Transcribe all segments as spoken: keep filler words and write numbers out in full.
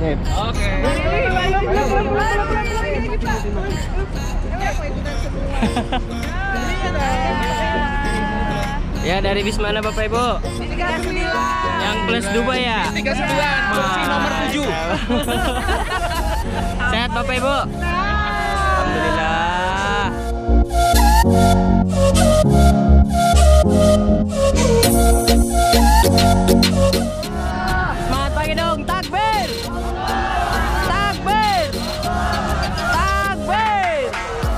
Sip. Oke. Ya, dari bis mana Bapak Ibu? tiga puluh sembilan. Yang plus Dubai ya? tiga puluh sembilan, kursi nomor tujuh. Sehat Bapak Ibu? Alhamdulillah. Semangat pagi dong, takbir! Takbir! Takbir!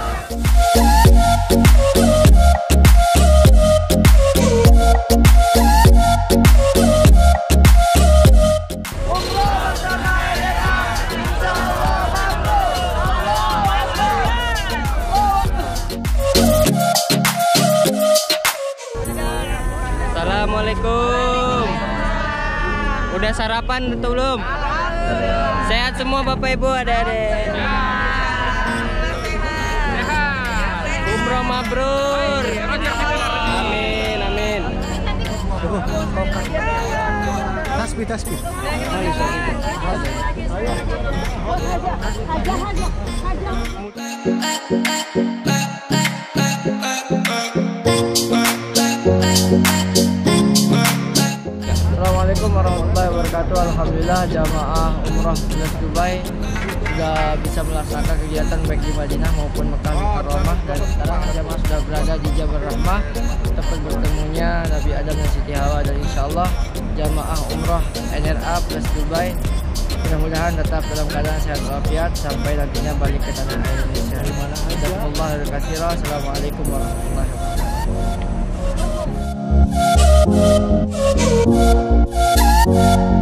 Assalamualaikum. Udah sarapan atau belum? Sehat semua Bapak Ibu, adik-adik. Umroh mabrur. Amin, amin. Tasbih, tasbih. Assalamualaikum warahmatullahi wabarakatuh. Alhamdulillah jamaah umrah plus Dubai sudah bisa melaksanakan kegiatan baik di Madinah maupun Mekah Mukarramah, dan sekarang jamaah sudah berada di Jabal Rahmah, tempat bertemunya Nabi Adam dan Siti Hawa, dan insya Allah jamaah umrah N R A plus Dubai mudah-mudahan tetap dalam keadaan sehat walafiat sampai nantinya balik ke tanah air Indonesia. Assalamualaikum warahmatullahi wabarakatuh.